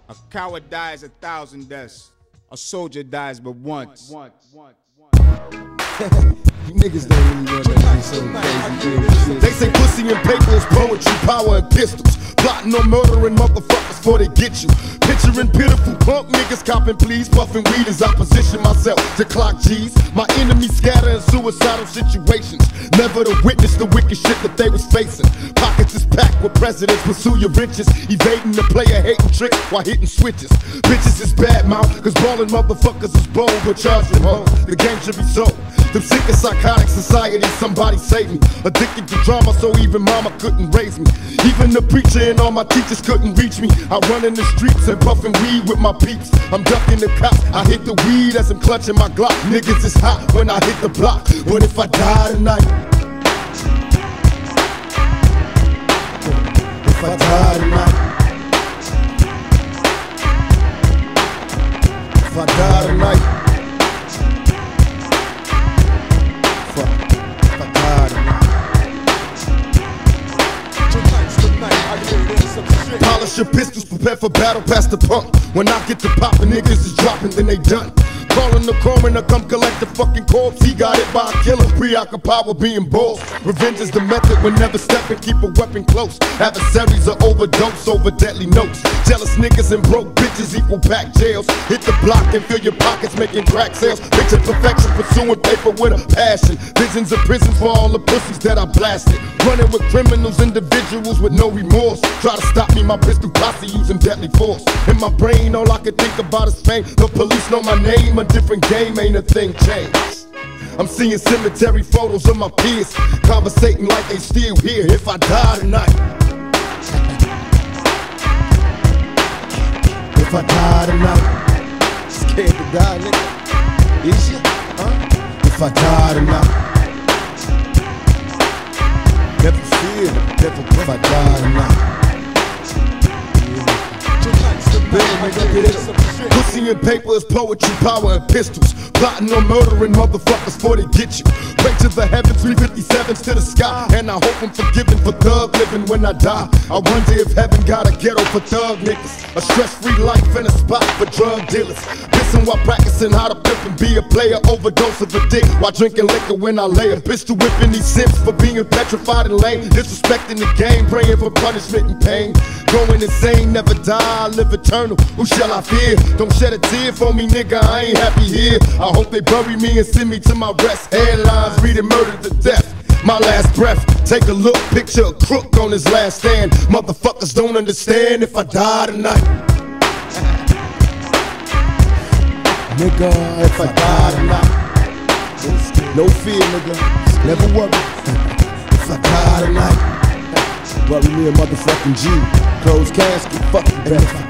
A coward dies 1,000 deaths. A soldier dies but once. You niggas don't really want that be so crazy. They say pussy and paper is poetry, power and pistols. Plotting on murdering motherfuckers before they get you. Picturing pitiful punk niggas copping please, puffing weed as I position myself to clock G's. My enemies scatter in suicidal situations, never to witness the wicked shit that they was facing. Pockets is packed with presidents, pursue your riches, evading the player hating tricks while hitting switches. Bitches is bad mouth, cause ballin' motherfuckers is bold, but charge them home. The game should be sold. Them sick and psychotic society, somebody save me. Addicted to drama, so even mama couldn't raise me. Even the preacher and all my teachers couldn't reach me. I run in the streets and puffin' weed with my peeps. I'm ducking the cops, I hit the weed as I'm clutching my Glock. Niggas is hot when I hit the block. What if I die tonight? If I die tonight? If I die tonight? Polish your pistols, prepare for battle, past the pump. When I get to poppin', niggas is dropping, then they done. Calling the coroner, come collect the fucking corpse. He got it by a killer, preoccupied with being bold. Revenge is the method, when never stepping, keep a weapon close. Adversaries are overdose over deadly notes. Jealous niggas and broke bitches equal back jails. Hit the block and fill your pockets, making crack sales. Picture perfection, pursuing paper with a passion. Visions of prisons for all the pussies that I blasted. Running with criminals, individuals with no remorse. Try to stop me, my pistol posse using deadly force. In my brain, all I can think about is fame. The police know my name, a different game, ain't a thing changed. I'm seeing cemetery photos of my peers, conversating like they still here. If I die tonight, if I die tonight, scared to die, nigga. Is you? Huh? If I die tonight, never fear, never if I die tonight. Pussy and paper is poetry, power and pistols. Plotting on murdering motherfuckers before they get you. Pray to the heavens, 357s to the sky. And I hope I'm forgiven for thug living when I die. I wonder if heaven got a ghetto for thug niggas, a stress-free life and a spot for drug dealers. Listen while practicing how to flip and be a player. Overdose of a dick while drinking liquor when I lay a pistol whipping these simps for being petrified and lame. Disrespecting the game, praying for punishment and pain. Going insane, never die, live eternal. Who shall I fear? Don't shed a tear for me, nigga, I ain't happy here. I hope they bury me and send me to my rest. Headlines reading murder to death. My last breath, take a look, picture a crook on his last stand. Motherfuckers don't understand if I die tonight. Nigga, if I die tonight, no fear, nigga, never worry. If I die tonight, worry me a motherfucking G. Closed casket, fucking death.